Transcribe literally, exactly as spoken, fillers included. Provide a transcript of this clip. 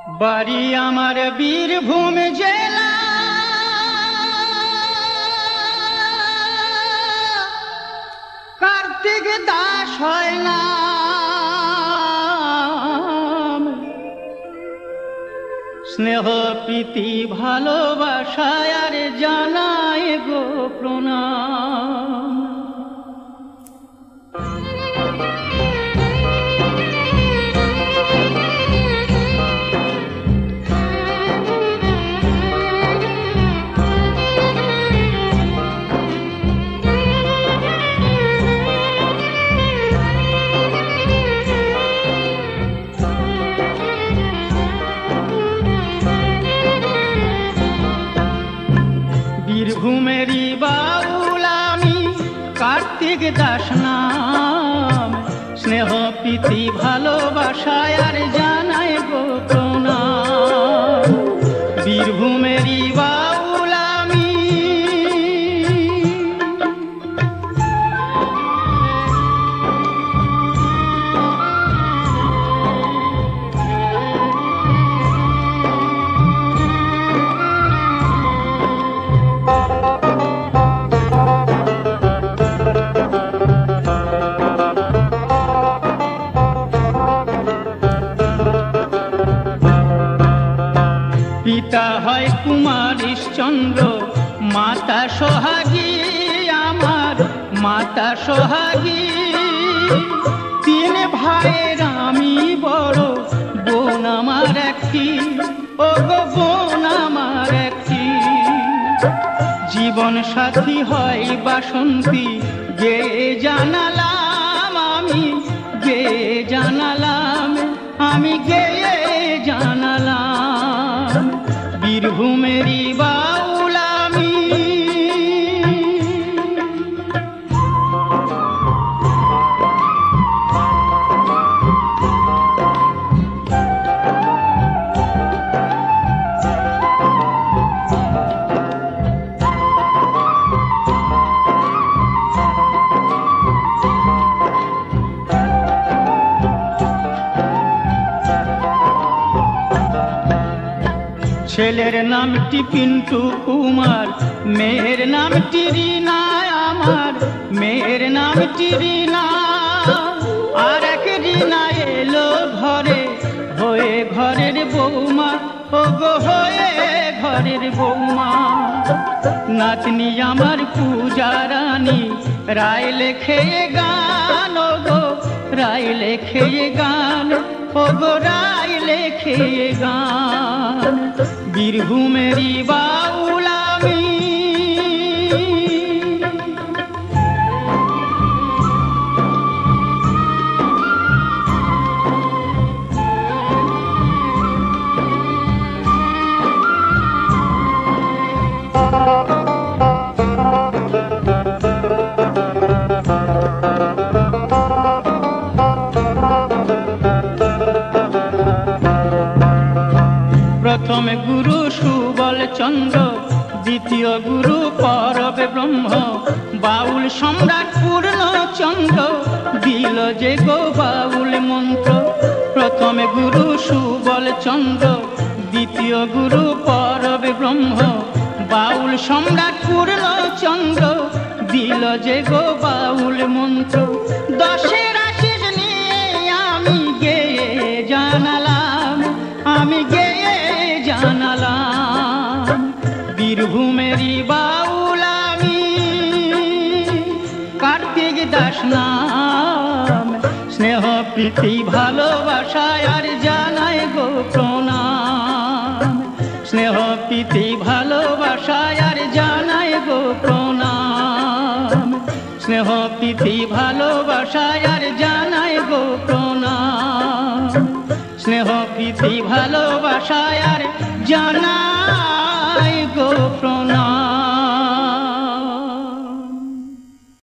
বাড়ি আমার বীরভূম জেলা, কার্তিক দাস হয় না। স্নেহ প্রীতি ভালোবাসায় আর জানায় গো প্রণাম। বীরভূমেরই বাউল আমি, কার্তিক দাস নাম। স্নেহ প্রীতি ভালোবাসায় আর জানায় গো প্রণাম। বীরভূমেরই বাউল আমি। পিতা হয় কুমারীশচন্দ্র, মাতা সোহাগী আমার মাতা সোহাগী। তিন ভাইয়ের আমি বড়, বোন আমার একটি, ও গো বোন আমার একটি। জীবন সাথী হয় বাসন্তী, গে জানালাম আমি, গে জানালাম আমি, গে জানালাম। বীরভূমেরই বাউল আমি। ছেলের নামটি পিন্টু কুমার, মেয়ের নামটি রিনা আমার, মেয়ের নামটি রিনা। আর এক রিনা এলো ঘরে, হয়ে ঘরের বৌমা, ও গো হয়ে ঘরের বৌমা। নাতনি আমার পূজা রানী, রায় লেখে গান, ও গো রায় লেখে গান, ও গো রায় লেখে গান। বীরভূমেরই বাউল আমি। প্রথম গুরু সুবল চন্দ্র, দ্বিতীয় গুরু পরব ব্রহ্ম। বাউল সম্রাট পূর্ণচন্দ্র, দিল যে গো বাউল মন্ত্র। প্রথম গুরু সুবল চন্দ্র, দ্বিতীয় গুরু পরব ব্রহ্ম। বাউল সম্রাট পূর্ণচন্দ্র, দিল যে গো বাউল মন্ত্র। দশের আশিস নিয়ে আমি গেয়ে জানালাম, আমি গেয়ে জানালাম। বীরভূমেরই বাউল আমি, কার্তিক দাস নাম। স্নেহ প্রীতি ভালোবাসায় আর জানায় গো প্রণাম। স্নেহ প্রীতি ভালোবাসায় আর জানায় গো প্রণাম। স্নেহ প্রীতি ভালোবাসায় আর জানায় গো প্রণাম। স্নেহ প্রীতি ভালোবাসায়